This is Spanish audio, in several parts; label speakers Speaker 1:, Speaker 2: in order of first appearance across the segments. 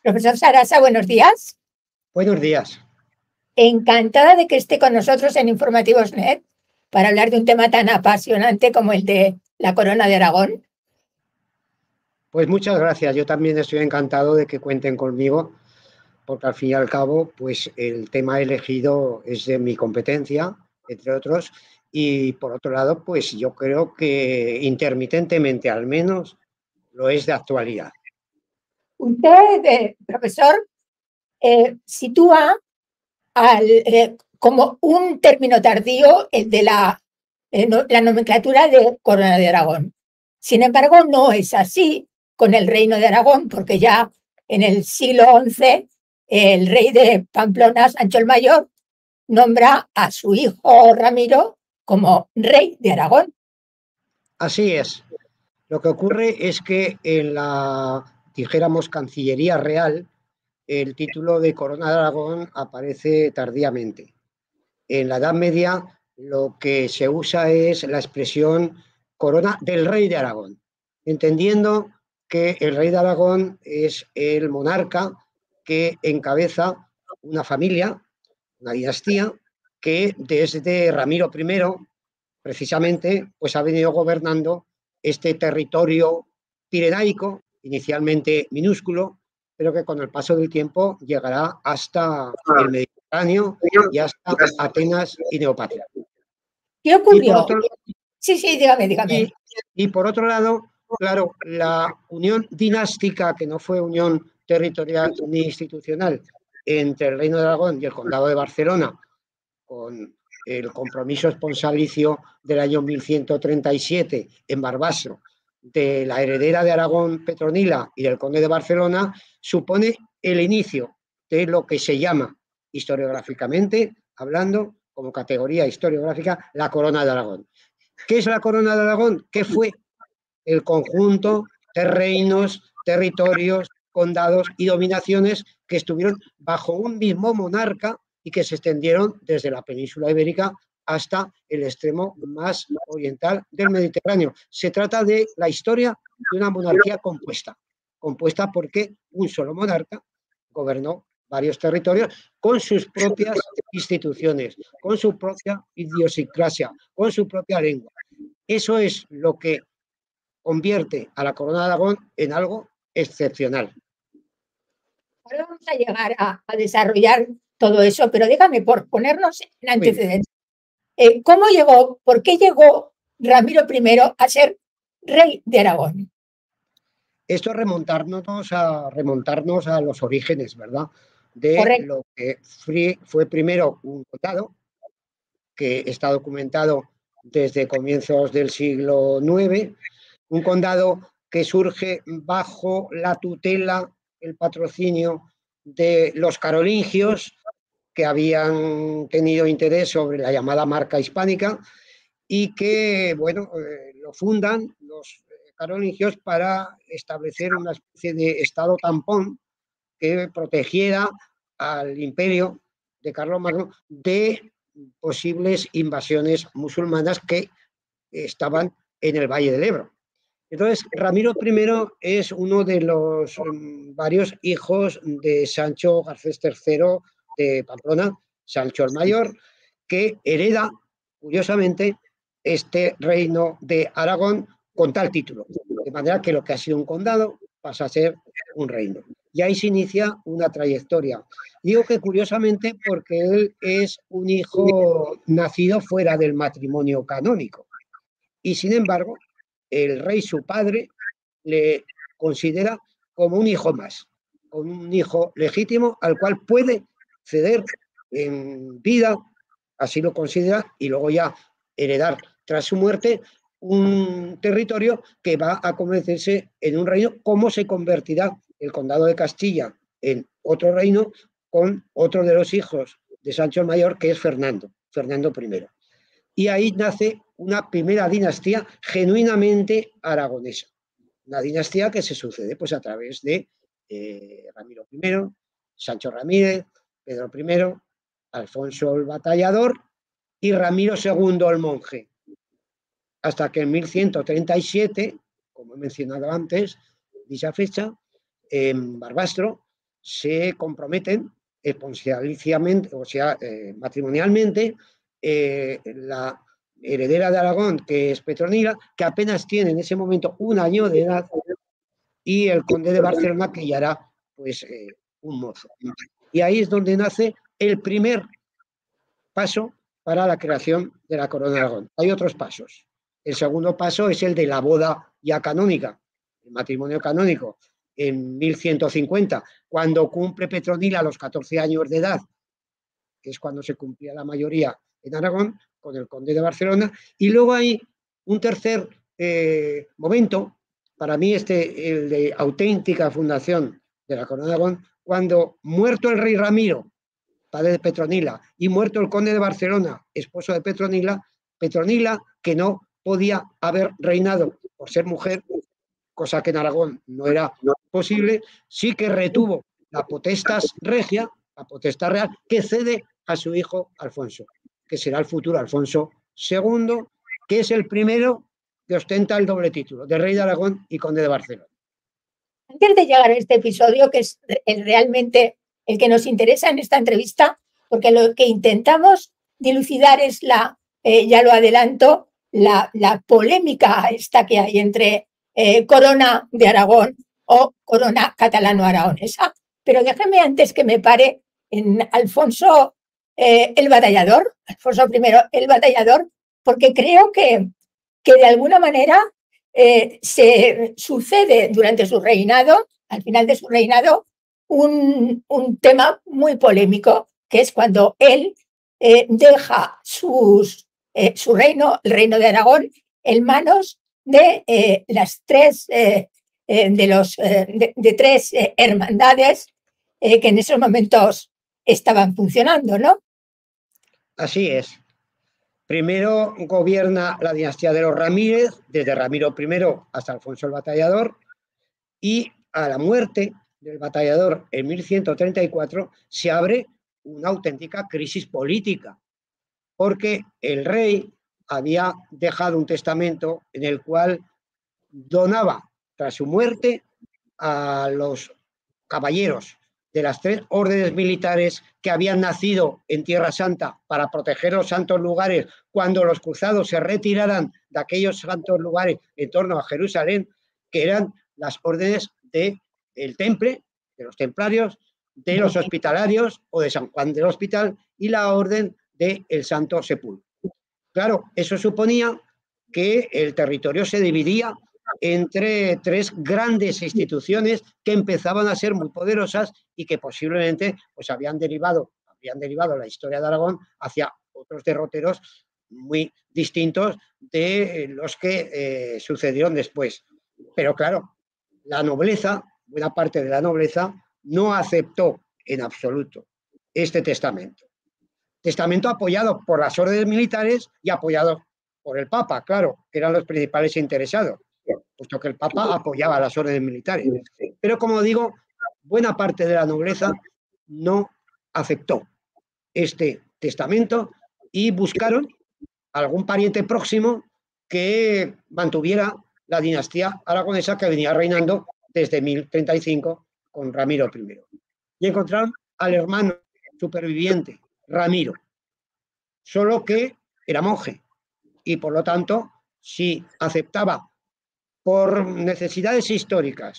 Speaker 1: Profesor Sarasa, buenos días.
Speaker 2: Buenos días.
Speaker 1: Encantada de que esté con nosotros en Informativos.net para hablar de un tema tan apasionante como el de la Corona de Aragón.
Speaker 2: Pues muchas gracias. Yo también estoy encantado de que cuenten conmigo, porque al fin y al cabo, pues el tema elegido es de mi competencia, entre otros, y por otro lado, pues yo creo que intermitentemente al menos lo es de actualidad.
Speaker 1: Usted, profesor, sitúa como un término tardío el de la nomenclatura de Corona de Aragón. Sin embargo, no es así con el Reino de Aragón, porque ya en el siglo XI el rey de Pamplona, Sancho el Mayor, nombra a su hijo Ramiro como rey de Aragón.
Speaker 2: Así es. Lo que ocurre es que en la, dijéramos, Cancillería Real, el título de Corona de Aragón aparece tardíamente. En la Edad Media lo que se usa es la expresión corona del rey de Aragón, entendiendo que el rey de Aragón es el monarca que encabeza una familia, una dinastía, que desde Ramiro I, precisamente, pues ha venido gobernando este territorio pirenaico, inicialmente minúsculo, pero que con el paso del tiempo llegará hasta el Mediterráneo y hasta Atenas y Neopatria.
Speaker 1: ¿Qué ocurrió? Sí, dígame.
Speaker 2: Y por otro lado, claro, la unión dinástica, que no fue unión territorial ni institucional, entre el Reino de Aragón y el Condado de Barcelona, con el compromiso esponsalicio del año 1137 en Barbastro de la heredera de Aragón, Petronila, y del conde de Barcelona, supone el inicio de lo que se llama, historiográficamente hablando, como categoría historiográfica, la Corona de Aragón. ¿Qué es la Corona de Aragón? ¿Qué fue? El conjunto de reinos, territorios, condados y dominaciones que estuvieron bajo un mismo monarca y que se extendieron desde la península ibérica hasta el extremo más oriental del Mediterráneo. Se trata de la historia de una monarquía compuesta porque un solo monarca gobernó varios territorios con sus propias instituciones, con su propia idiosincrasia, con su propia lengua. Eso es lo que convierte a la Corona de Aragón en algo excepcional.
Speaker 1: Ahora vamos a llegar a desarrollar todo eso, pero dígame, por ponernos en antecedentes, ¿cómo llegó, por qué llegó Ramiro I a ser rey de Aragón?
Speaker 2: Esto es remontarnos a los orígenes, ¿verdad? De
Speaker 1: Correcto.
Speaker 2: lo que fue primero un condado, que está documentado desde comienzos del siglo IX, un condado que surge bajo la tutela, el patrocinio de los carolingios, que habían tenido interés sobre la llamada marca hispánica y que, bueno, lo fundan los carolingios para establecer una especie de estado tampón que protegiera al imperio de Carlomagno de posibles invasiones musulmanas que estaban en el Valle del Ebro. Entonces, Ramiro I es uno de los varios hijos de Sancho Garcés III de Pamplona, Sancho el Mayor, que hereda, curiosamente, este reino de Aragón con tal título. De manera que lo que ha sido un condado pasa a ser un reino. Y ahí se inicia una trayectoria. Digo que curiosamente porque él es un hijo nacido fuera del matrimonio canónico. Y sin embargo, el rey, su padre, le considera como un hijo más, como un hijo legítimo al cual puede ceder en vida, así lo considera, y luego ya heredar tras su muerte un territorio que va a convertirse en un reino, como se convertirá el condado de Castilla en otro reino con otro de los hijos de Sancho el Mayor, que es Fernando I. Y ahí nace una primera dinastía genuinamente aragonesa. Una dinastía que se sucede pues, a través de Ramiro I, Sancho Ramírez, Pedro I, Alfonso el Batallador y Ramiro II el Monje. Hasta que en 1137, como he mencionado antes, dicha fecha, en Barbastro, se comprometen esponsaliciamente, o sea, matrimonialmente, la heredera de Aragón, que es Petronila, que apenas tiene en ese momento 1 año de edad, y el conde de Barcelona, que ya era pues un mozo. Y ahí es donde nace el primer paso para la creación de la corona de Aragón. Hay otros pasos. El segundo paso es el de la boda ya canónica, el matrimonio canónico, en 1150, cuando cumple Petronila los 14 años de edad, que es cuando se cumplía la mayoría en Aragón, con el conde de Barcelona. Y luego hay un tercer momento, para mí el de auténtica fundación de la corona de Aragón, cuando, muerto el rey Ramiro, padre de Petronila, y muerto el conde de Barcelona, esposo de Petronila, Petronila, que no podía haber reinado por ser mujer, cosa que en Aragón no era posible, sí que retuvo la potestas regia, la potestad real, que cede a su hijo Alfonso, que será el futuro Alfonso II, que es el primero que ostenta el doble título de rey de Aragón y conde de Barcelona.
Speaker 1: Antes de llegar a este episodio, que es realmente el que nos interesa en esta entrevista, porque lo que intentamos dilucidar es ya lo adelanto, la polémica esta que hay entre corona de Aragón o corona catalano-aragonesa. Pero déjeme antes que me pare en Alfonso el Batallador, Alfonso I el Batallador, porque creo que de alguna manera se sucede durante su reinado, al final de su reinado, un tema muy polémico, que es cuando él deja su reino, el reino de Aragón, en manos de las tres, de tres hermandades que en esos momentos estaban funcionando, ¿no?
Speaker 2: Así es. Primero gobierna la dinastía de los Ramírez, desde Ramiro I hasta Alfonso el Batallador, y a la muerte del Batallador en 1134 se abre una auténtica crisis política, porque el rey había dejado un testamento en el cual donaba, tras su muerte, a los caballeros de las 3 órdenes militares que habían nacido en Tierra Santa para proteger los santos lugares cuando los cruzados se retiraran de aquellos santos lugares en torno a Jerusalén, que eran las órdenes del Temple, de los templarios, de los hospitalarios o de San Juan del Hospital, y la orden del Santo Sepulcro. Claro, eso suponía que el territorio se dividía entre 3 grandes instituciones que empezaban a ser muy poderosas y que posiblemente pues, habrían derivado la historia de Aragón hacia otros derroteros muy distintos de los que sucedieron después. Pero claro, la nobleza, buena parte de la nobleza, no aceptó en absoluto este testamento. Testamento apoyado por las órdenes militares y apoyado por el Papa, claro, que eran los principales interesados, puesto que el Papa apoyaba a las órdenes militares. Pero como digo, buena parte de la nobleza no aceptó este testamento y buscaron algún pariente próximo que mantuviera la dinastía aragonesa que venía reinando desde 1035 con Ramiro I. Y encontraron al hermano superviviente, Ramiro, solo que era monje y por lo tanto, si aceptaba por necesidades históricas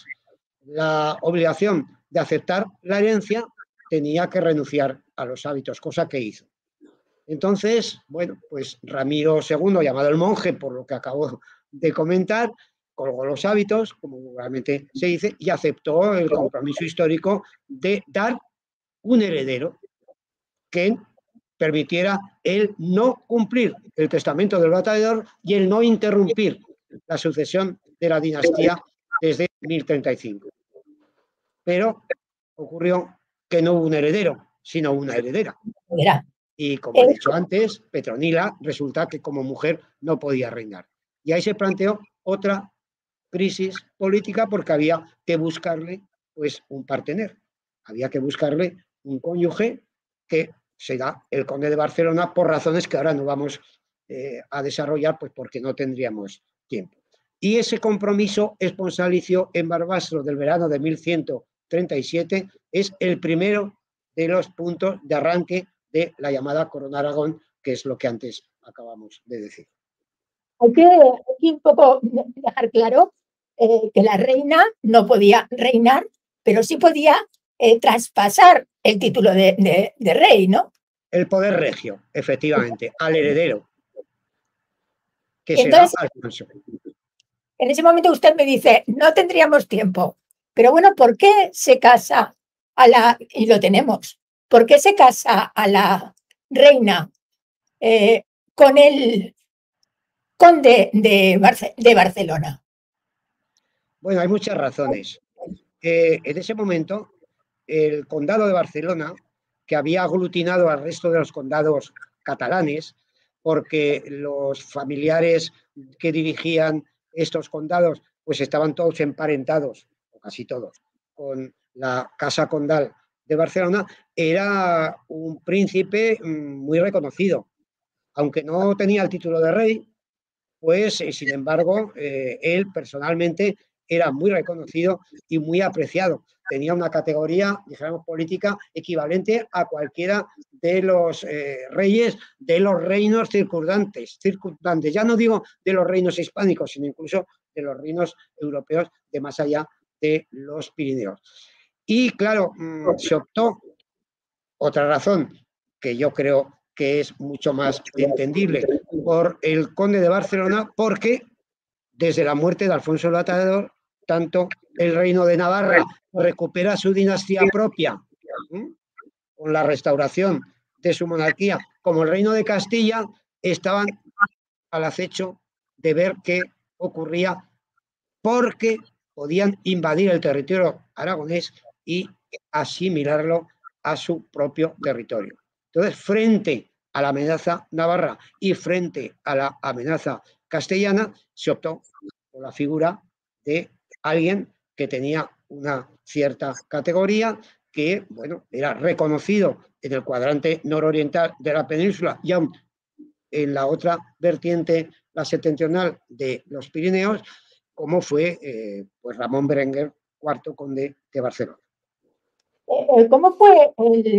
Speaker 2: la obligación de aceptar la herencia, tenía que renunciar a los hábitos, cosa que hizo. Entonces, bueno, pues Ramiro II, llamado el monje, por lo que acabo de comentar, colgó los hábitos, como realmente se dice, y aceptó el compromiso histórico de dar un heredero que permitiera el no cumplir el testamento del batallador y el no interrumpir la sucesión de la dinastía desde 1035. Pero ocurrió que no hubo un heredero, sino una heredera. Y como he dicho antes, Petronila resulta que como mujer no podía reinar. Y ahí se planteó otra crisis política porque había que buscarle pues, un partener. Había que buscarle un cónyuge que será el conde de Barcelona por razones que ahora no vamos a desarrollar pues porque no tendríamos tiempo. Y ese compromiso esponsalicio en Barbastro del verano de 1100 1537 es el primero de los puntos de arranque de la llamada Corona de Aragón, que es lo que antes acabamos de decir.
Speaker 1: Hay que un poco dejar claro que la reina no podía reinar, pero sí podía traspasar el título de rey, ¿no?
Speaker 2: El poder regio, efectivamente, al heredero, que
Speaker 1: Entonces,
Speaker 2: será Alfonso.
Speaker 1: en ese momento usted me dice, no tendríamos tiempo, pero bueno, ¿por qué se casa y lo tenemos, ¿por qué se casa a la reina con el conde de Barcelona?
Speaker 2: Bueno, hay muchas razones. En ese momento, el condado de Barcelona, que había aglutinado al resto de los condados catalanes, porque los familiares que dirigían estos condados pues estaban todos emparentados, o casi todos, con la Casa Condal de Barcelona, era un príncipe muy reconocido. Aunque no tenía el título de rey, pues sin embargo, él personalmente era muy reconocido y muy apreciado. Tenía una categoría, dijéramos, política equivalente a cualquiera de los reyes de los reinos circundantes. Ya no digo de los reinos hispánicos, sino incluso de los reinos europeos de más allá de los Pirineos. Y claro, se optó, otra razón que yo creo que es mucho más entendible, por el conde de Barcelona, porque desde la muerte de Alfonso el Batallador, tanto el reino de Navarra recupera su dinastía propia, con la restauración de su monarquía, como el reino de Castilla, estaban al acecho de ver qué ocurría, porque podían invadir el territorio aragonés y asimilarlo a su propio territorio. Entonces, frente a la amenaza navarra y frente a la amenaza castellana, se optó por la figura de alguien que tenía una cierta categoría, que bueno, era reconocido en el cuadrante nororiental de la península y aún en la otra vertiente, la septentrional de los Pirineos, como fue pues Ramón Berenguer, cuarto conde de Barcelona.
Speaker 1: ¿Cómo fue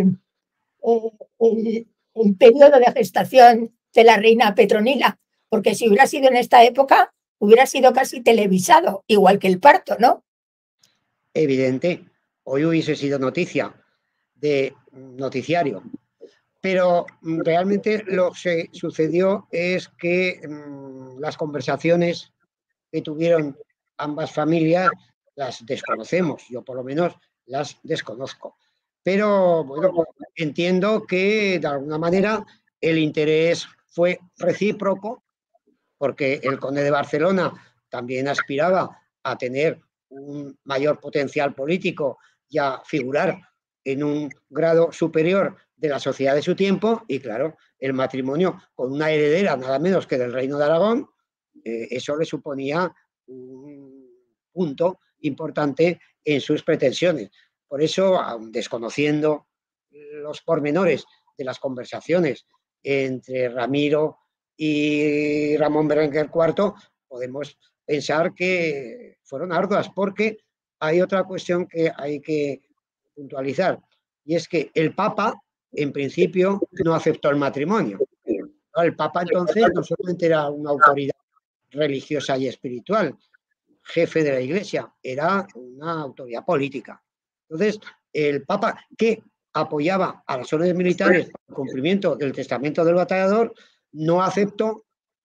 Speaker 1: el periodo de gestación de la reina Petronila? Porque si hubiera sido en esta época, hubiera sido casi televisado, igual que el parto, ¿no?
Speaker 2: Evidente, hoy hubiese sido noticia de noticiario, pero realmente lo que sucedió es que las conversaciones que tuvieron ambas familias las desconocemos, yo por lo menos las desconozco. Pero bueno, entiendo que de alguna manera el interés fue recíproco, porque el conde de Barcelona también aspiraba a tener un mayor potencial político y a figurar en un grado superior de la sociedad de su tiempo, y claro, el matrimonio con una heredera nada menos que del reino de Aragón, eso le suponía un punto importante en sus pretensiones. Por eso, aun desconociendo los pormenores de las conversaciones entre Ramiro y Ramón Berenguer IV, podemos pensar que fueron arduas, porque hay otra cuestión que hay que puntualizar, y es que el Papa, en principio, no aceptó el matrimonio. El Papa entonces no solamente era una autoridad religiosa y espiritual, jefe de la Iglesia, era una autoridad política. Entonces, el Papa, que apoyaba a las órdenes militares para el cumplimiento del testamento del batallador, no aceptó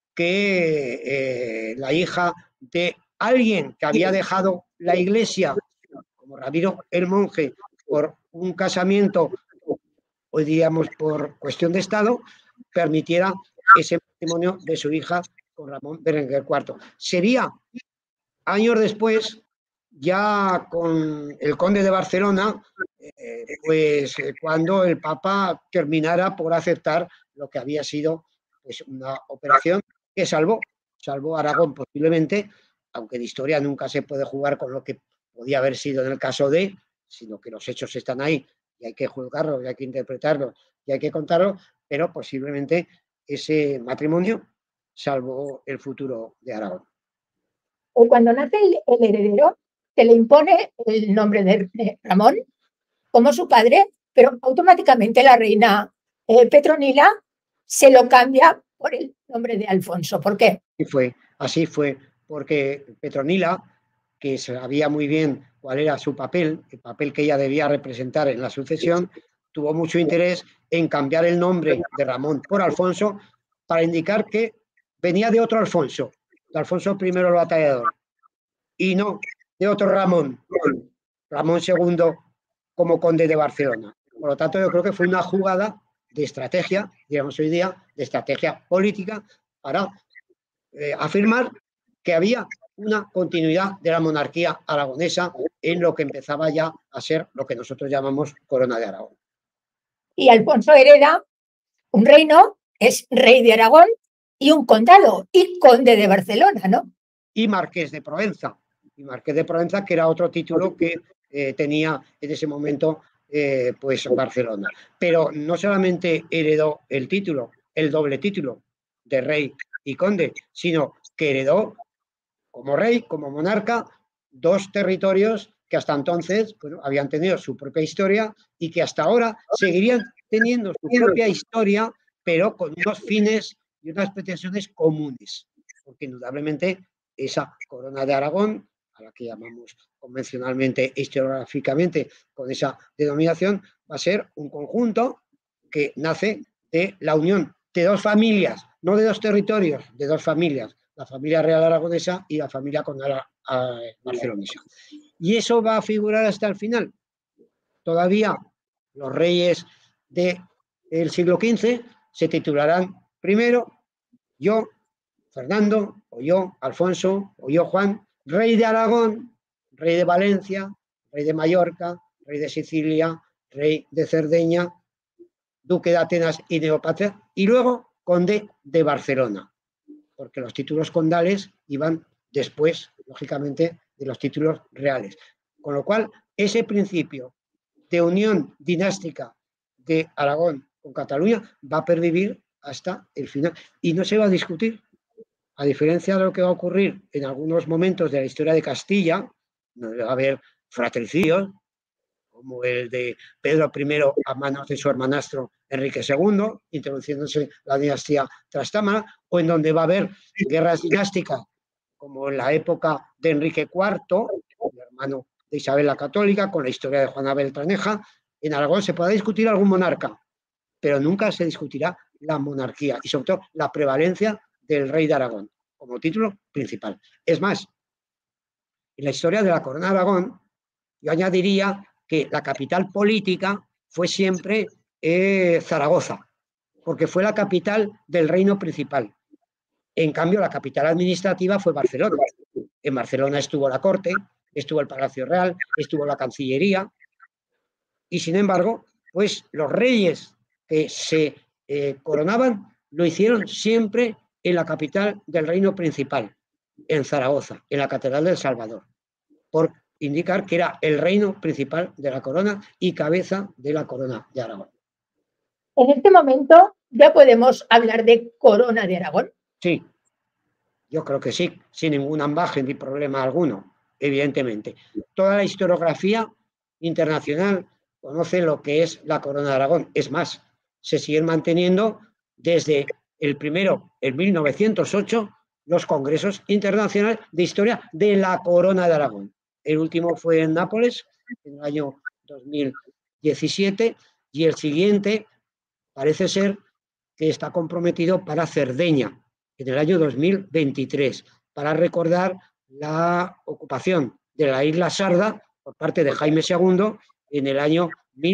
Speaker 2: que la hija de alguien que había dejado la Iglesia, como Ramiro el monje, por un casamiento, hoy diríamos por cuestión de Estado, permitiera ese matrimonio de su hija con Ramón Berenguer IV. Sería años después, ya con el conde de Barcelona, pues cuando el Papa terminara por aceptar lo que había sido pues, una operación que salvó a Aragón posiblemente, aunque de historia nunca se puede jugar con lo que podía haber sido en el caso de, sino que los hechos están ahí y hay que juzgarlos, y hay que interpretarlos y hay que contarlos, pero posiblemente ese matrimonio salvó el futuro de Aragón.
Speaker 1: Cuando nace el heredero, se le impone el nombre de Ramón como su padre, pero automáticamente la reina Petronila se lo cambia por el nombre de Alfonso. ¿Por qué?
Speaker 2: Así fue, porque Petronila, que sabía muy bien cuál era su papel, el papel que ella debía representar en la sucesión, tuvo mucho interés en cambiar el nombre de Ramón por Alfonso para indicar que venía de otro Alfonso, de Alfonso I el Batallador, y no de otro Ramón, Ramón II como conde de Barcelona. Por lo tanto, yo creo que fue una jugada de estrategia, digamos hoy día, de estrategia política para afirmar que había una continuidad de la monarquía aragonesa en lo que empezaba ya a ser lo que nosotros llamamos Corona de Aragón.
Speaker 1: Y Alfonso hereda un reino, es rey de Aragón y un condado, y conde de Barcelona, ¿no?
Speaker 2: Y Marqués de Provenza, que era otro título que tenía en ese momento pues Barcelona. Pero no solamente heredó el título, el doble título de rey y conde, sino que heredó como rey, como monarca, dos territorios que hasta entonces bueno, habían tenido su propia historia y que hasta ahora seguirían teniendo su propia historia, pero con unos fines y unas pretensiones comunes. Porque indudablemente esa corona de Aragón, a la que llamamos convencionalmente, historiográficamente, con esa denominación, va a ser un conjunto que nace de la unión de dos familias, no de dos territorios, de dos familias, la familia real aragonesa y la familia condal barcelonesa. Y eso va a figurar hasta el final. Todavía los reyes del siglo XV se titularán primero yo, Fernando, o yo, Alfonso, o yo, Juan, rey de Aragón, rey de Valencia, rey de Mallorca, rey de Sicilia, rey de Cerdeña, duque de Atenas y Neopatria, y luego conde de Barcelona, porque los títulos condales iban después, lógicamente, de los títulos reales. Con lo cual, ese principio de unión dinástica de Aragón con Cataluña va a pervivir hasta el final y no se va a discutir. A diferencia de lo que va a ocurrir en algunos momentos de la historia de Castilla, donde va a haber fratricidios, como el de Pedro I a manos de su hermanastro Enrique II, introduciéndose la dinastía Trastámara, o en donde va a haber guerras dinásticas, como en la época de Enrique IV, el hermano de Isabel la Católica, con la historia de Juana Beltraneja. En Aragón se podrá discutir algún monarca, pero nunca se discutirá la monarquía y sobre todo la prevalencia del rey de Aragón como título principal. Es más, en la historia de la corona de Aragón, yo añadiría que la capital política fue siempre Zaragoza, porque fue la capital del reino principal. En cambio, la capital administrativa fue Barcelona. En Barcelona estuvo la corte, estuvo el Palacio Real, estuvo la Cancillería, y sin embargo, pues los reyes que se coronaban lo hicieron siempre en la capital del reino principal, en Zaragoza, en la Catedral del Salvador, por indicar que era el reino principal de la corona y cabeza de la corona de Aragón.
Speaker 1: En este momento ya podemos hablar de corona de Aragón.
Speaker 2: Sí, yo creo que sí, sin ningún ambaje ni problema alguno, evidentemente. Toda la historiografía internacional conoce lo que es la corona de Aragón. Es más, se siguen manteniendo desde el primero, en 1908, los congresos internacionales de historia de la corona de Aragón. El último fue en Nápoles, en el año 2017, y el siguiente parece ser que está comprometido para Cerdeña, en el año 2023, para recordar la ocupación de la isla Sarda por parte de Jaime II en el año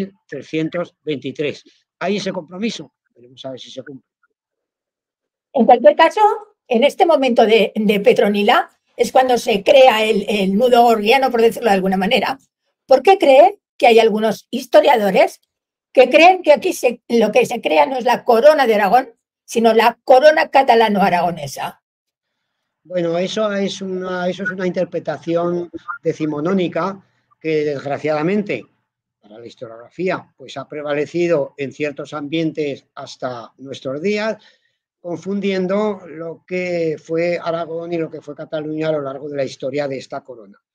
Speaker 2: 1323. Hay ese compromiso, veremos a ver si se cumple.
Speaker 1: En cualquier caso, en este momento de Petronila es cuando se crea el nudo gordiano, por decirlo de alguna manera. ¿Por qué cree que hay algunos historiadores que creen que aquí lo que se crea no es la corona de Aragón, sino la corona catalano-aragonesa?
Speaker 2: Bueno, eso es una interpretación decimonónica que desgraciadamente para la historiografía pues ha prevalecido en ciertos ambientes hasta nuestros días, confundiendo lo que fue Aragón y lo que fue Cataluña a lo largo de la historia de esta corona.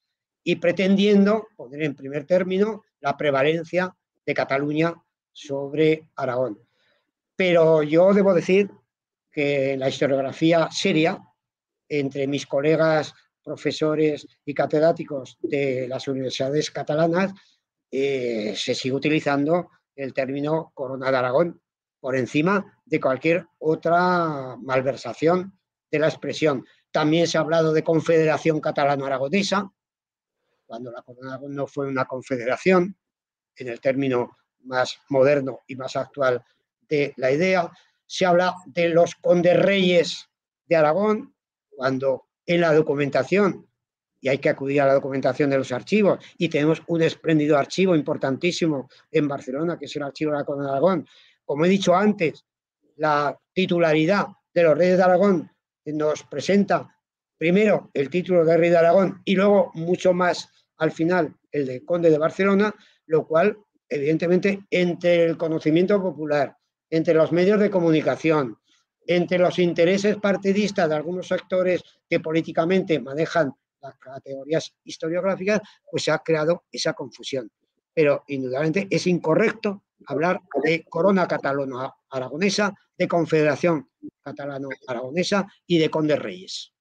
Speaker 2: y pretendiendo poner en primer término la prevalencia de Cataluña sobre Aragón. Pero yo debo decir que la historiografía seria entre mis colegas profesores y catedráticos de las universidades catalanas se sigue utilizando el término Corona de Aragón por encima de cualquier otra malversación de la expresión. También se ha hablado de Confederación Catalano-Aragonesa, cuando la Corona de Aragón no fue una confederación, en el término más moderno y más actual de la idea. Se habla de los condes reyes de Aragón, cuando en la documentación, y hay que acudir a la documentación de los archivos, y tenemos un espléndido archivo importantísimo en Barcelona, que es el archivo de la Corona de Aragón. Como he dicho antes, la titularidad de los reyes de Aragón nos presenta primero el título de rey de Aragón y luego mucho más al final el de conde de Barcelona, lo cual evidentemente entre el conocimiento popular, entre los medios de comunicación, entre los intereses partidistas de algunos sectores que políticamente manejan las categorías historiográficas, pues se ha creado esa confusión. Pero indudablemente es incorrecto hablar de corona catalano-aragonesa, de confederación catalano-aragonesa y de condes reyes.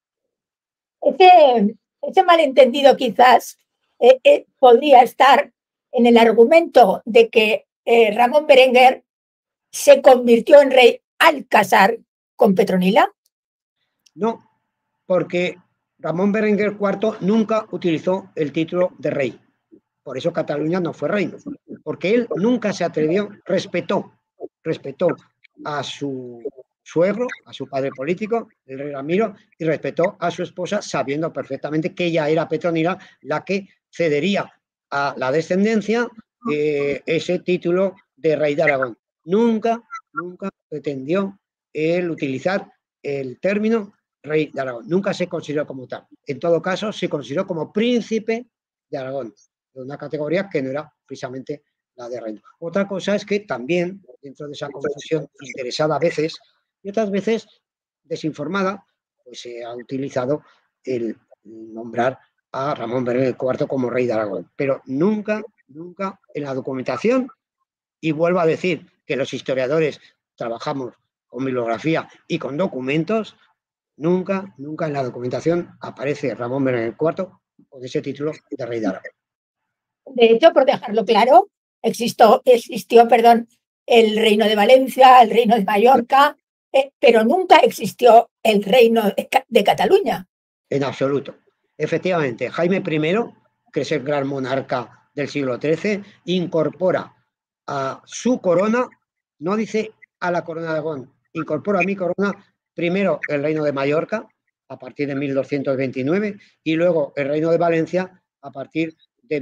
Speaker 1: Ese malentendido quizás podría estar en el argumento de que Ramón Berenguer se convirtió en rey al casar con Petronila.
Speaker 2: No, porque Ramón Berenguer IV nunca utilizó el título de rey. Por eso Cataluña no fue reino, porque él nunca se atrevió, respetó a su suegro, a su padre político, el rey Ramiro, y respetó a su esposa, sabiendo perfectamente que ella era Petronila la que cedería a la descendencia ese título de rey de Aragón. Nunca pretendió él utilizar el término rey de Aragón. Nunca se consideró como tal. En todo caso, se consideró como príncipe de Aragón, de una categoría que no era precisamente la de reino. Otra cosa es que también, dentro de esa confusión interesada a veces, y otras veces desinformada, pues se ha utilizado el nombrar a Ramón Berenguer IV como rey de Aragón. Pero nunca en la documentación, y vuelvo a decir que los historiadores trabajamos con bibliografía y con documentos, nunca en la documentación aparece Ramón Berenguer IV con ese título de rey de Aragón.
Speaker 1: De hecho, por dejarlo claro, existió el reino de Valencia, el reino de Mallorca, pero nunca existió el reino de Cataluña.
Speaker 2: En absoluto. Efectivamente, Jaime I, que es el gran monarca del siglo XIII, incorpora a su corona, no dice a la corona de Aragón, incorpora a mi corona primero el reino de Mallorca a partir de 1229 y luego el reino de Valencia a partir de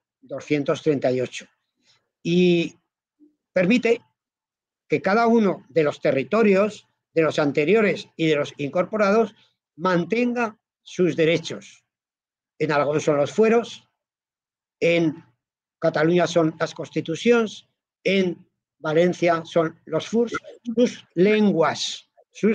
Speaker 2: 1238. Y permite que cada uno de los territorios, de los anteriores y de los incorporados, mantenga sus derechos. En Aragón son los fueros, en Cataluña son las constitucions, en Valencia son los furs, sus lenguas,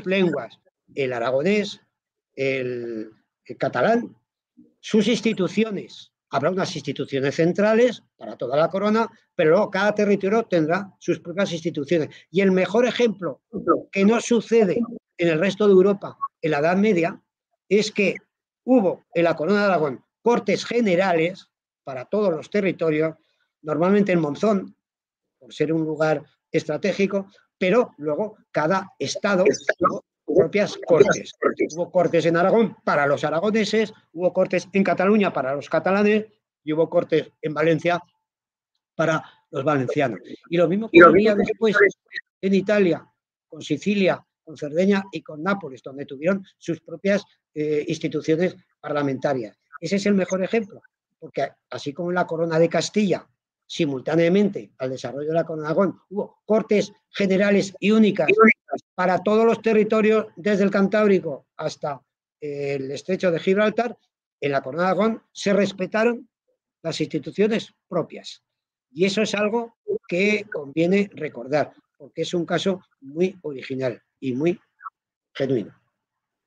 Speaker 2: el aragonés, el catalán, sus instituciones. Habrá unas instituciones centrales para toda la corona, pero luego cada territorio tendrá sus propias instituciones. Y el mejor ejemplo que no sucede en el resto de Europa en la Edad Media es que hubo en la corona de Aragón cortes generales para todos los territorios, normalmente en Monzón, por ser un lugar estratégico, pero luego cada estado tuvo propias cortes. Hubo cortes en Aragón para los aragoneses, hubo cortes en Cataluña para los catalanes y hubo cortes en Valencia para los valencianos. Y lo mismo que venía después en Italia, con Sicilia, con Cerdeña y con Nápoles, donde tuvieron sus propias instituciones parlamentarias. Ese es el mejor ejemplo, porque así como en la corona de Castilla, simultáneamente al desarrollo de la corona de Aragón, hubo cortes generales y únicas para todos los territorios, desde el Cantábrico hasta el estrecho de Gibraltar. En la corona de Aragón se respetaron las instituciones propias. Y eso es algo que conviene recordar, porque es un caso muy original y muy genuino.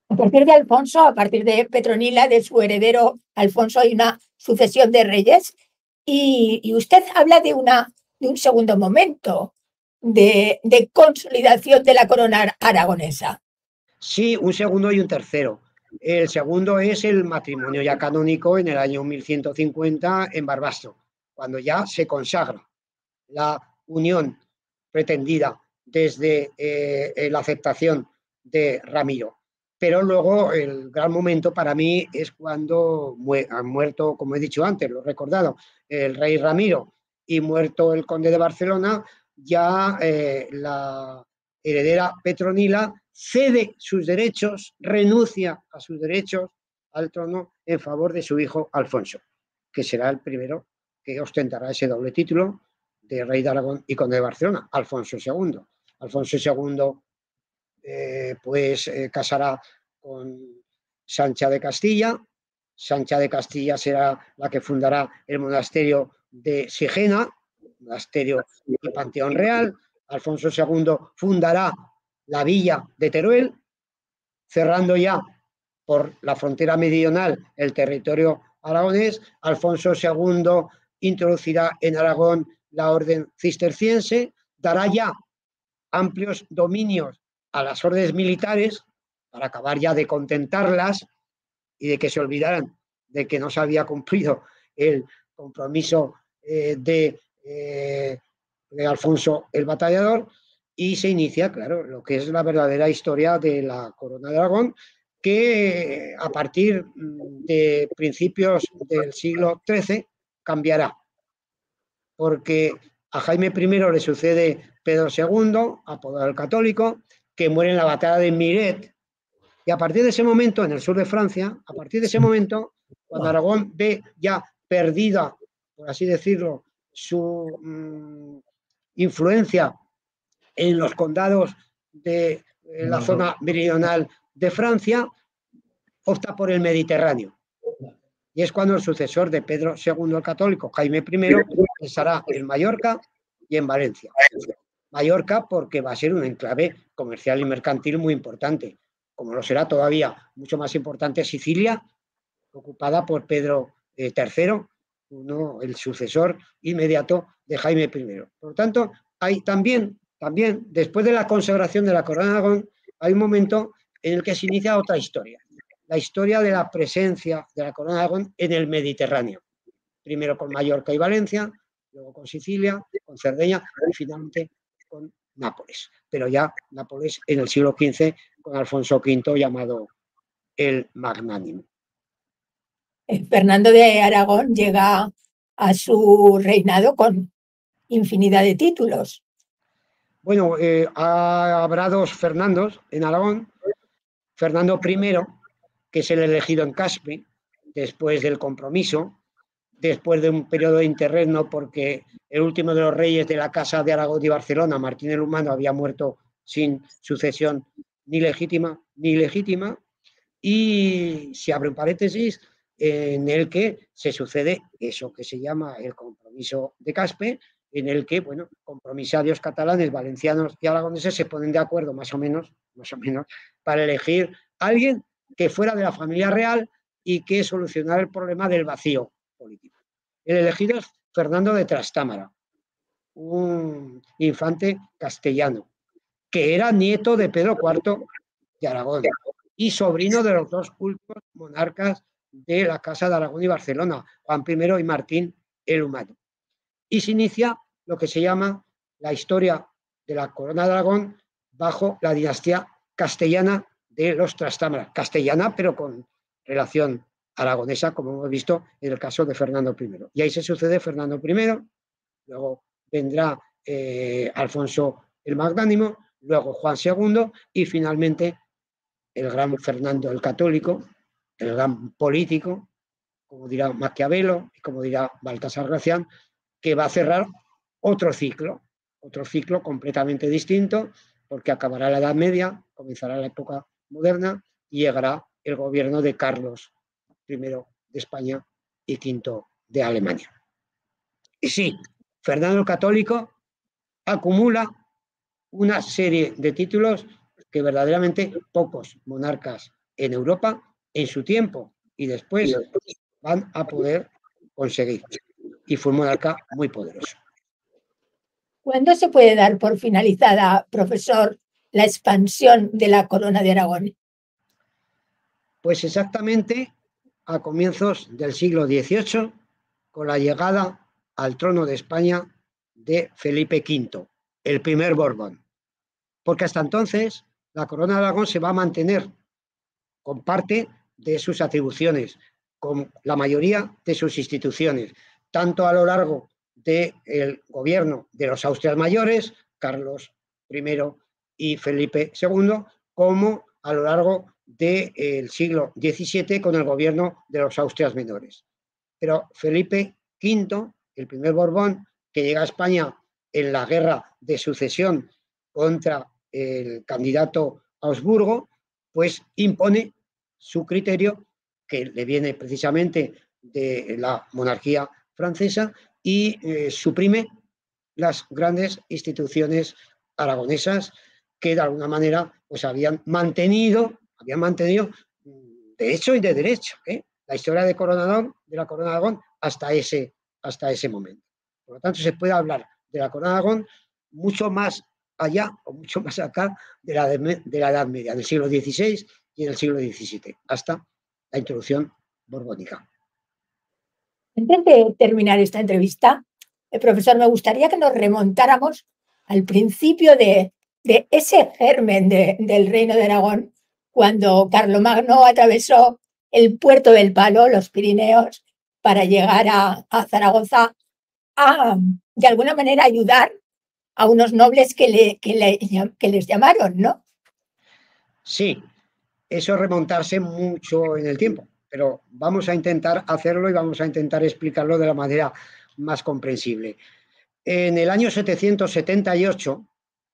Speaker 1: A partir de Alfonso, a partir de Petronila, de su heredero Alfonso, hay una sucesión de reyes y usted habla de un segundo momento de consolidación de la corona aragonesa.
Speaker 2: Sí, un segundo y un tercero. El segundo es el matrimonio ya canónico en el año 1150 en Barbastro, cuando ya se consagra la unión pretendida desde la aceptación de Ramiro. Pero luego el gran momento para mí es cuando han muerto, como he dicho antes, lo he recordado, el rey Ramiro y muerto el conde de Barcelona, ya la heredera Petronila cede sus derechos, renuncia a sus derechos al trono en favor de su hijo Alfonso, que será el primero que ostentará ese doble título de rey de Aragón y conde de Barcelona, Alfonso II. Alfonso II casará con Sancha de Castilla. Sancha de Castilla será la que fundará el monasterio de Sigena, monasterio y panteón real. Alfonso II fundará la villa de Teruel, cerrando ya por la frontera meridional el territorio aragonés. Alfonso II introducirá en Aragón la orden cisterciense, dará ya amplios dominios a las órdenes militares para acabar ya de contentarlas y de que se olvidaran de que no se había cumplido el compromiso de Alfonso el Batallador, y se inicia, claro, lo que es la verdadera historia de la Corona de Aragón, que a partir de principios del siglo XIII cambiará, porque a Jaime I le sucede Pedro II, apodado el Católico, que muere en la batalla de Miret, y a partir de ese momento, en el sur de Francia, a partir de ese momento, cuando Aragón ve ya perdida, por así decirlo, su influencia en los condados de la zona meridional de Francia, opta por el Mediterráneo. Y es cuando el sucesor de Pedro II el Católico, Jaime I, estará en Mallorca y en Valencia. Mallorca porque va a ser un enclave comercial y mercantil muy importante, como lo será todavía mucho más importante Sicilia, ocupada por Pedro III, el sucesor inmediato de Jaime I. Por lo tanto, hay también, después de la consagración de la Corona de Aragón, hay un momento en el que se inicia otra historia, la historia de la presencia de la Corona de Aragón en el Mediterráneo, primero con Mallorca y Valencia, luego con Sicilia, con Cerdeña y finalmente con Nápoles. Pero ya Nápoles en el siglo XV con Alfonso V, llamado el Magnánimo.
Speaker 1: Fernando de Aragón llega a su reinado con infinidad de títulos.
Speaker 2: Bueno, habrá dos Fernandos en Aragón. Fernando I, que es el elegido en Caspe, después del compromiso, después de un periodo de interregno, porque el último de los reyes de la Casa de Aragón y Barcelona, Martín el Humano, había muerto sin sucesión ni legítima ni ilegítima, y se abre un paréntesis en el que se sucede eso que se llama el compromiso de Caspe, en el que, bueno, compromisarios catalanes, valencianos y aragoneses se ponen de acuerdo más o menos, para elegir a alguien que fuera de la familia real y que solucionara el problema del vacío político. El elegido es Fernando de Trastámara, un infante castellano, que era nieto de Pedro IV de Aragón y sobrino de los dos últimos monarcas de la Casa de Aragón y Barcelona, Juan I y Martín el Humano. Y se inicia lo que se llama la historia de la Corona de Aragón bajo la dinastía castellana de los Trastámara, castellana pero con relación aragonesa, como hemos visto en el caso de Fernando I. Y ahí se sucede Fernando I, luego vendrá Alfonso el Magnánimo, luego Juan II y finalmente el gran Fernando el Católico, el gran político, como dirá Maquiavelo y como dirá Baltasar Gracián, que va a cerrar otro ciclo completamente distinto, porque acabará la Edad Media, comenzará la época moderna y llegará el gobierno de Carlos I de España y V de Alemania. Y sí, Fernando el Católico acumula una serie de títulos que verdaderamente pocos monarcas en Europa en su tiempo y después van a poder conseguir. Y fue un monarca muy poderoso.
Speaker 1: ¿Cuándo se puede dar por finalizada, profesor, la expansión de la corona de Aragón?
Speaker 2: Pues exactamente a comienzos del siglo XVIII, con la llegada al trono de España de Felipe V, el primer Borbón. Porque hasta entonces la corona de Aragón se va a mantener con parte de sus atribuciones, con la mayoría de sus instituciones, tanto a lo largo del gobierno de los Austrias mayores, Carlos I y Felipe II, como a lo largo del siglo XVII con el gobierno de los Austrias menores. Pero Felipe V, el primer Borbón, que llega a España en la guerra de sucesión contra el candidato Augsburgo, pues impone su criterio, que le viene precisamente de la monarquía francesa, y suprime las grandes instituciones aragonesas que de alguna manera pues habían mantenido de hecho y de derecho, la historia de la corona de Aragón hasta ese momento. Por lo tanto, se puede hablar de la corona de Aragón mucho más allá o mucho más acá de la Edad Media, del siglo XVI y del siglo XVII, hasta la introducción borbónica.
Speaker 1: Antes de terminar esta entrevista, profesor, me gustaría que nos remontáramos al principio de ese germen del Reino de Aragón, cuando Carlomagno atravesó el puerto del Palo, los Pirineos, para llegar a Zaragoza a, de alguna manera, ayudar a unos nobles que les llamaron, ¿no?
Speaker 2: Sí, eso es remontarse mucho en el tiempo, pero vamos a intentar hacerlo y vamos a intentar explicarlo de la manera más comprensible. En el año 778,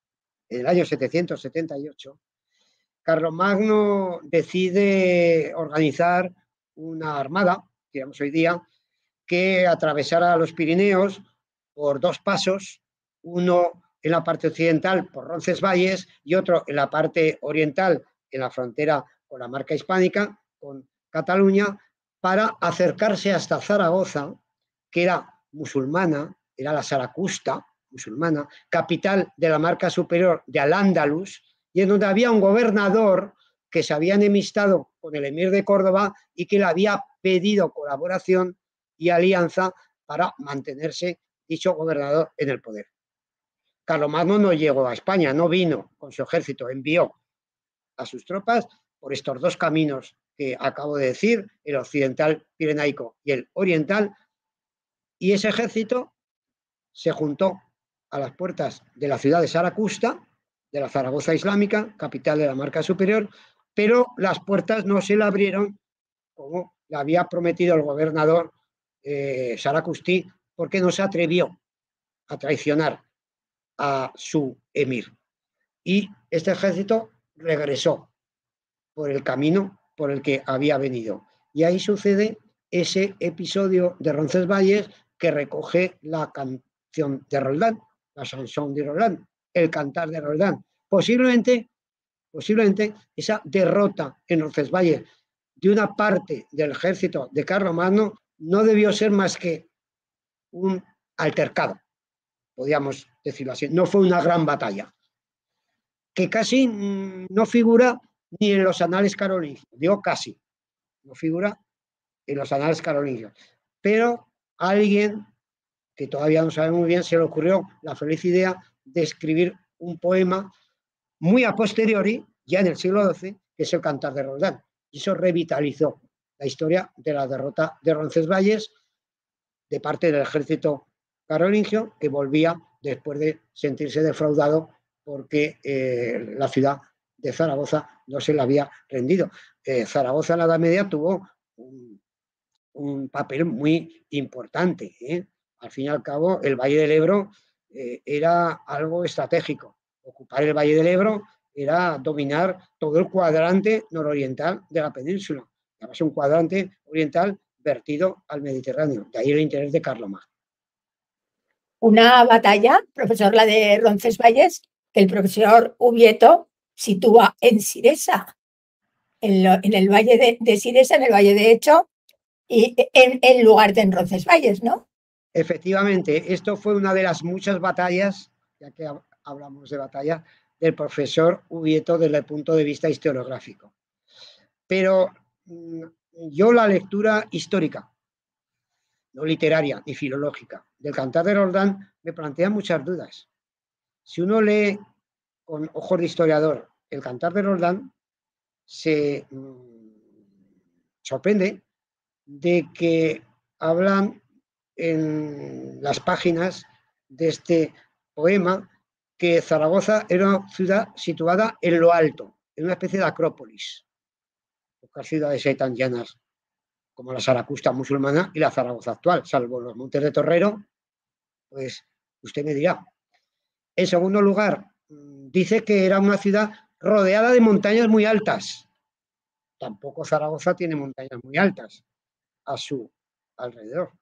Speaker 2: Carlomagno decide organizar una armada, digamos hoy día, que atravesara los Pirineos por dos pasos, uno en la parte occidental por Roncesvalles y otro en la parte oriental, en la frontera con la marca hispánica, con Cataluña, para acercarse hasta Zaragoza, que era musulmana, era la Saracusta musulmana, capital de la marca superior de Al-Ándalus, y en donde había un gobernador que se había enemistado con el emir de Córdoba y que le había pedido colaboración y alianza para mantenerse dicho gobernador en el poder. Carlomagno no llegó a España, no vino con su ejército, envió a sus tropas por estos dos caminos que acabo de decir, el occidental pirenaico y el oriental, y ese ejército se juntó a las puertas de la ciudad de Saracusta, de la Zaragoza islámica, capital de la marca superior, pero las puertas no se le abrieron como le había prometido el gobernador Saracustí, porque no se atrevió a traicionar a su emir. Y este ejército regresó por el camino por el que había venido. Y ahí sucede ese episodio de Roncesvalles que recoge la canción de Roldán, la chanson de Roldán, el cantar de Roldán. Posiblemente esa derrota en Roncesvalles de una parte del ejército de Carlomagno no debió ser más que un altercado, podríamos decirlo así. No fue una gran batalla, que casi no figura ni en los anales carolingios, digo casi, no figura en los anales carolingios, pero a alguien que todavía no sabe muy bien se le ocurrió la feliz idea de escribir un poema muy a posteriori, ya en el siglo XII, que es el Cantar de Roldán, y eso revitalizó la historia de la derrota de Roncesvalles de parte del ejército carolingio, que volvía después de sentirse defraudado porque la ciudad de Zaragoza no se le había rendido. Zaragoza en la Edad Media tuvo un papel muy importante. Al fin y al cabo, el Valle del Ebro era algo estratégico. Ocupar el Valle del Ebro era dominar todo el cuadrante nororiental de la península. Además, un cuadrante oriental vertido al Mediterráneo. De ahí el interés de Carlomagno.
Speaker 1: Una batalla, profesor, la de Roncesvalles, que el profesor Ubieto sitúa en Siresa. en el valle de Siresa, en el valle de Hecho, y en lugar de en Roncesvalles, ¿no?
Speaker 2: Efectivamente, esto fue una de las muchas batallas, ya que hablamos de batalla, del profesor Ubieto desde el punto de vista historiográfico. Pero yo la lectura histórica, no literaria ni filológica, del Cantar de Roldán me plantea muchas dudas. Si uno lee con ojos de historiador el Cantar de Roldán, se sorprende de que hablan en las páginas de este poema que Zaragoza era una ciudad situada en lo alto, en una especie de acrópolis. Pocas ciudades hay tan llanas como la Zaracusta musulmana y la Zaragoza actual, salvo los Montes de Torrero, pues usted me dirá. En segundo lugar, dice que era una ciudad rodeada de montañas muy altas. Tampoco Zaragoza tiene montañas muy altas a su alrededor.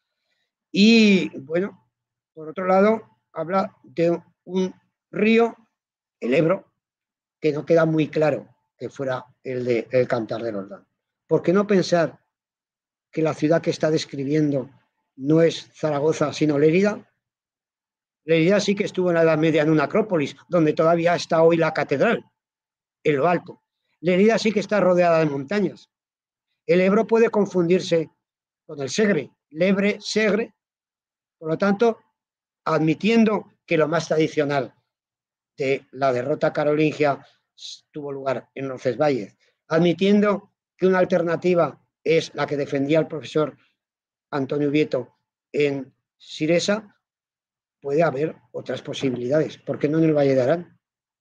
Speaker 2: Y bueno, por otro lado, habla de un río, el Ebro, que no queda muy claro que fuera el Cantar de Roldán. ¿Por qué no pensar que la ciudad que está describiendo no es Zaragoza, sino Lérida? Lérida sí que estuvo en la Edad Media en una acrópolis, donde todavía está hoy la catedral, en lo alto. Lérida sí que está rodeada de montañas. El Ebro puede confundirse con el Segre, Lebre, Segre. Por lo tanto, admitiendo que lo más tradicional de la derrota carolingia tuvo lugar en Roncesvalles, admitiendo que una alternativa es la que defendía el profesor Antonio Ubieto en Siresa, puede haber otras posibilidades. ¿Por qué no en el Valle de Arán?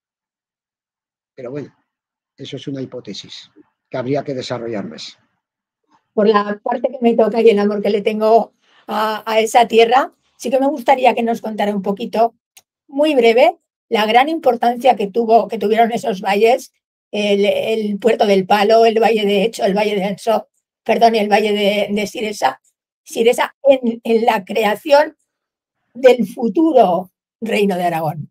Speaker 2: Pero bueno, eso es una hipótesis que habría que desarrollar más.
Speaker 1: Por la parte que me toca y el amor que le tengo a esa tierra, sí que me gustaría que nos contara un poquito, muy breve, la gran importancia que tuvieron esos valles, el Puerto del Palo, el Valle de Hecho, el Valle de Ansó, perdón, y el Valle de Siresa, en la creación del futuro Reino de Aragón.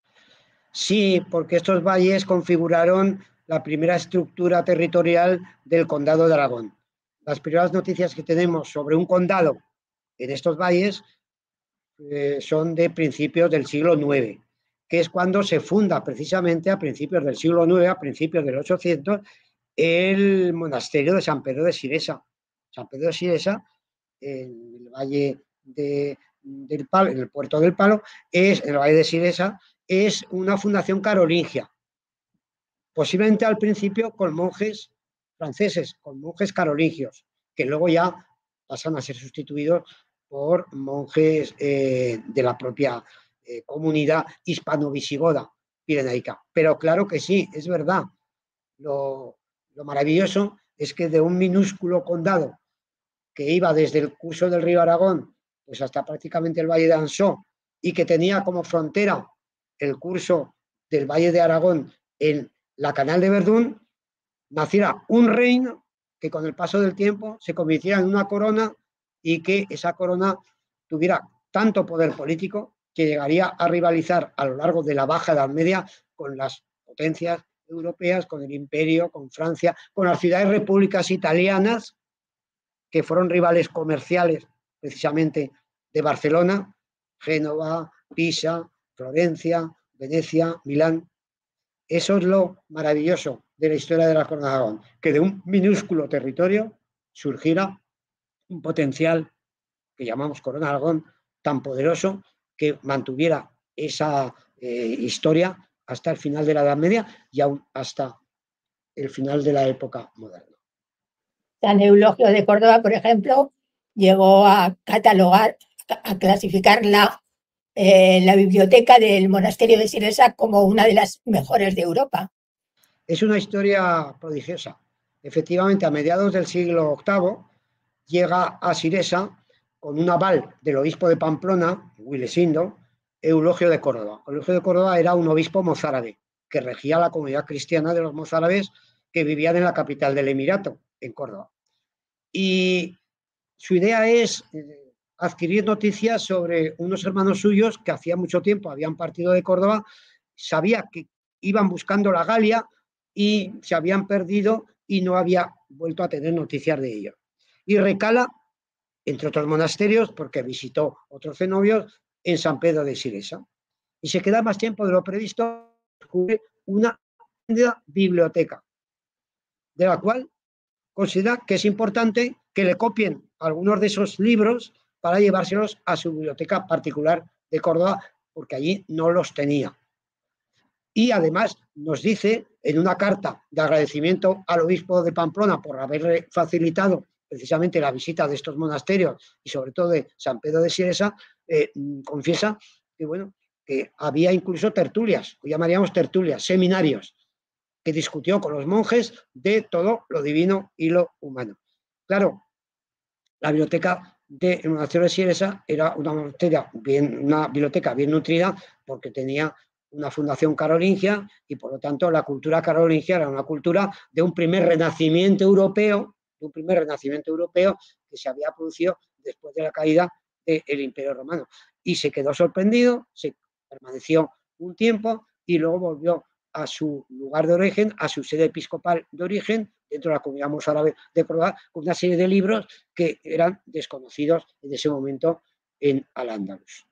Speaker 2: Sí, porque estos valles configuraron la primera estructura territorial del Condado de Aragón. Las primeras noticias que tenemos sobre un condado en estos valles son de principios del siglo IX, que es cuando se funda precisamente a principios del siglo IX, a principios del 800, el monasterio de San Pedro de Siresa. San Pedro de Siresa, en el valle del Palo, en el puerto del Palo, en el valle de Siresa, es una fundación carolingia, posiblemente al principio con monjes franceses, con monjes carolingios, que luego ya pasan a ser sustituidos por monjes de la propia comunidad hispano-visigoda pirenaica. Pero claro que sí, es verdad. Lo maravilloso es que de un minúsculo condado que iba desde el curso del río Aragón pues hasta prácticamente el Valle de Ansó y que tenía como frontera el curso del Valle de Aragón en la Canal de Verdún, naciera un reino que con el paso del tiempo se convirtiera en una corona y que esa corona tuviera tanto poder político que llegaría a rivalizar a lo largo de la Baja Edad Media con las potencias europeas, con el imperio, con Francia, con las ciudades repúblicas italianas que fueron rivales comerciales precisamente de Barcelona, Génova, Pisa, Florencia, Venecia, Milán. Eso es lo maravilloso de la historia de la Corona de Aragón, que de un minúsculo territorio surgiera un potencial que llamamos Corona de Aragón tan poderoso que mantuviera esa historia hasta el final de la Edad Media y aún hasta el final de la época moderna.
Speaker 1: San Eulogio de Córdoba, por ejemplo, llegó a catalogar, a clasificar la biblioteca del monasterio de Siresa como una de las mejores de Europa.
Speaker 2: Es una historia prodigiosa. Efectivamente, a mediados del siglo VIII llega a Siresa con un aval del obispo de Pamplona, Wilesindo, Eulogio de Córdoba. Eulogio de Córdoba era un obispo mozárabe que regía la comunidad cristiana de los mozárabes que vivían en la capital del Emirato, en Córdoba. Y su idea es adquirir noticias sobre unos hermanos suyos que hacía mucho tiempo habían partido de Córdoba, sabía que iban buscando la Galia y se habían perdido y no había vuelto a tener noticias de ello. Y recala, entre otros monasterios, porque visitó otros cenobios, en San Pedro de Siresa. Y se queda más tiempo de lo previsto, descubre una biblioteca, de la cual considera que es importante que le copien algunos de esos libros para llevárselos a su biblioteca particular de Córdoba, porque allí no los tenía. Y además nos dice en una carta de agradecimiento al obispo de Pamplona por haberle facilitado precisamente la visita de estos monasterios y sobre todo de San Pedro de Siresa, confiesa que, bueno, que había incluso tertulias, que llamaríamos tertulias, seminarios, que discutió con los monjes de todo lo divino y lo humano. Claro, la biblioteca del monasterio de Siresa era una biblioteca bien nutrida porque tenía una fundación carolingia y por lo tanto la cultura carolingia era una cultura de un primer renacimiento europeo, que se había producido después de la caída del Imperio Romano. Y se quedó sorprendido, se permaneció un tiempo y luego volvió a su lugar de origen, a su sede episcopal de origen, dentro de la Comunidad Mozárabe de Córdoba, con una serie de libros que eran desconocidos en ese momento en Al-Ándalus.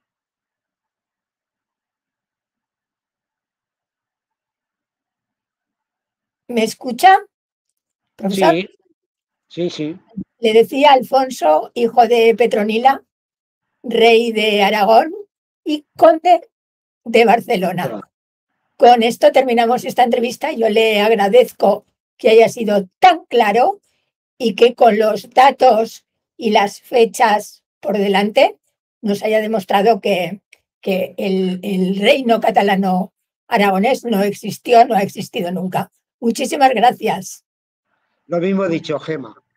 Speaker 1: ¿Me escucha, profesor?
Speaker 2: Sí, sí, sí.
Speaker 1: Le decía Alfonso, hijo de Petronila, rey de Aragón y conde de Barcelona. Con esto terminamos esta entrevista. Yo le agradezco que haya sido tan claro y que con los datos y las fechas por delante nos haya demostrado que el reino catalano aragonés no existió, no ha existido nunca. Muchísimas gracias.
Speaker 2: Lo mismo he dicho, Gema.